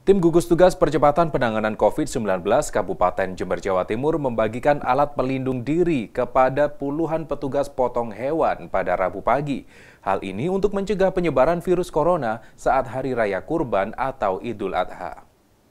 Tim gugus tugas percepatan penanganan COVID-19 Kabupaten Jember, Jawa Timur membagikan alat pelindung diri kepada puluhan petugas potong hewan pada Rabu pagi. Hal ini untuk mencegah penyebaran virus corona saat Hari Raya Kurban atau Idul Adha.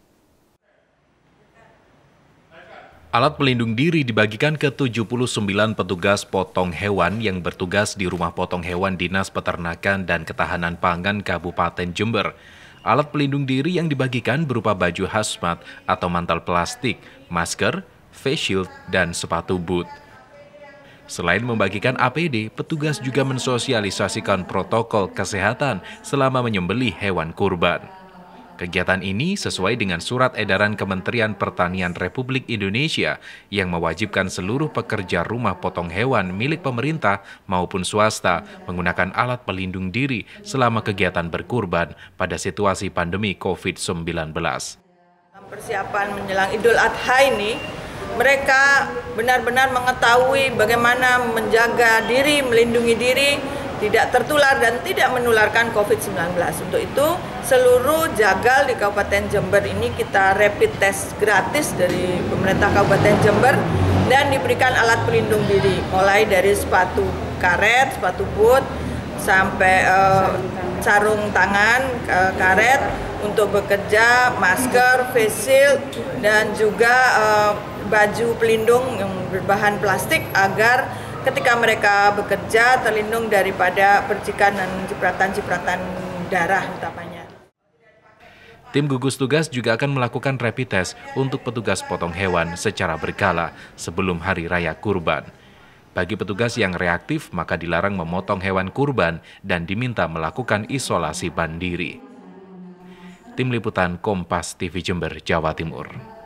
Alat pelindung diri dibagikan ke 79 petugas potong hewan yang bertugas di Rumah Potong Hewan Dinas Peternakan dan Ketahanan Pangan Kabupaten Jember. Alat pelindung diri yang dibagikan berupa baju hazmat atau mantel plastik, masker, face shield, dan sepatu boot. Selain membagikan APD, petugas juga mensosialisasikan protokol kesehatan selama menyembelih hewan kurban. Kegiatan ini sesuai dengan surat edaran Kementerian Pertanian Republik Indonesia yang mewajibkan seluruh pekerja rumah potong hewan milik pemerintah maupun swasta menggunakan alat pelindung diri selama kegiatan berkurban pada situasi pandemi COVID-19. Persiapan menjelang Idul Adha ini, mereka benar-benar mengetahui bagaimana menjaga diri, melindungi diri, tidak tertular dan tidak menularkan COVID-19. Untuk itu, seluruh jagal di Kabupaten Jember ini kita rapid test gratis dari pemerintah Kabupaten Jember dan diberikan alat pelindung diri, mulai dari sepatu karet, sepatu boot, sampai sarung tangan, karet untuk bekerja, masker, face shield, dan juga baju pelindung yang berbahan plastik agar ketika mereka bekerja terlindung daripada percikan dan cipratan-cipratan darah utamanya. Tim gugus tugas juga akan melakukan rapid test untuk petugas potong hewan secara berkala sebelum Hari Raya Kurban. Bagi petugas yang reaktif, maka dilarang memotong hewan kurban dan diminta melakukan isolasi mandiri. Tim Liputan Kompas TV Jember, Jawa Timur.